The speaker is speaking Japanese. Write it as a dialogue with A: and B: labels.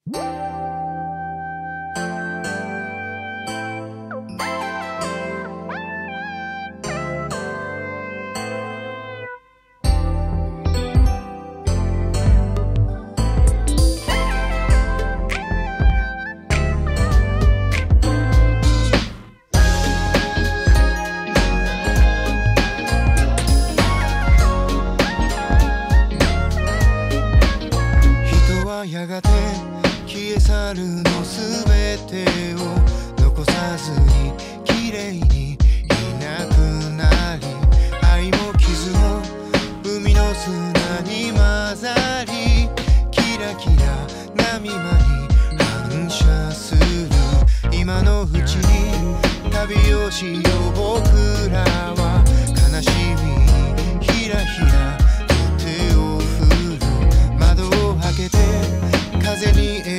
A: やがて消え去るのすべてを残さずに綺麗にいなくなり、愛も傷も海の砂に混ざり、キラキラ波間に反射する今のうちに旅をしよう。僕らは悲しみにひらひらと手を振る。窓を開けて風に